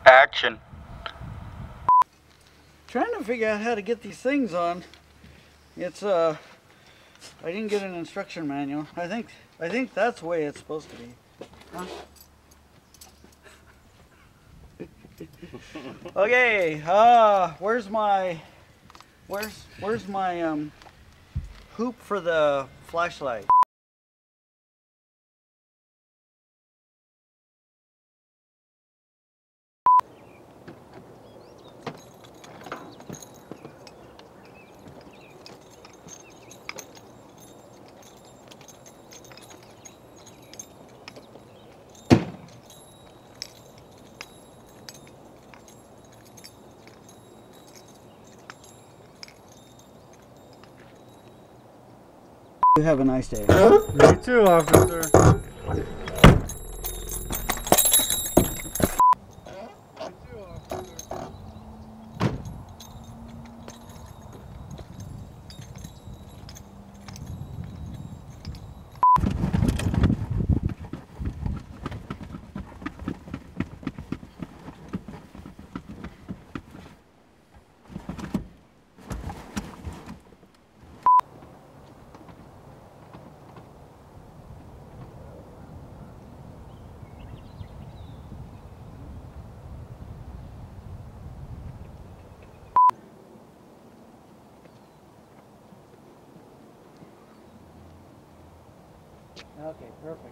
Action. Trying to figure out how to get these things on. It's I didn't get an instruction manual. I think that's the way it's supposed to be. Huh? Okay, where's my hoop for the flashlight? You have a nice day. You too, officer. Okay, perfect.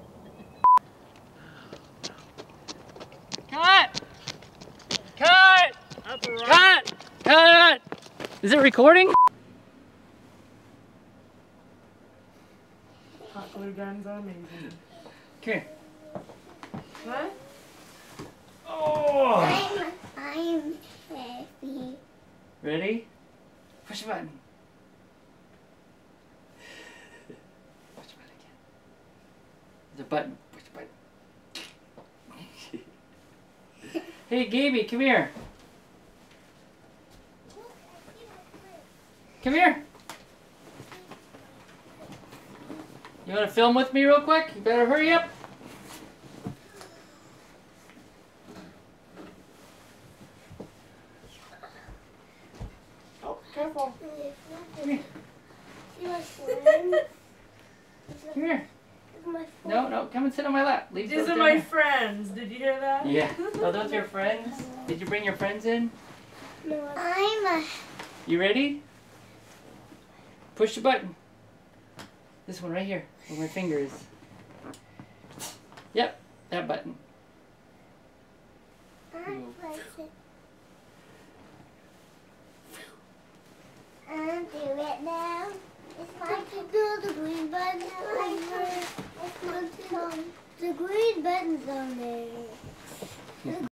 Cut! Cut! Cut! Cut! Is it recording? Hot glue guns are amazing. Come here. What? Oh! I'm happy. Ready? Push the button. Push the button again. There's a button. Push the button. Hey, Gaby, come here. Come here. You want to film with me real quick? You better hurry up. Oh, careful. Come here. See my friend? Come here. My No, no, come and sit on my lap. Leave These those are down my here. friends. Did you hear that? Yeah. Oh, those are your friends? Did you bring your friends in? No, I'm a... You ready? Push the button. This one right here, where my finger is. Yep, that button. I'm do it now. It's my to do the green button. It's my to the green buttons on there.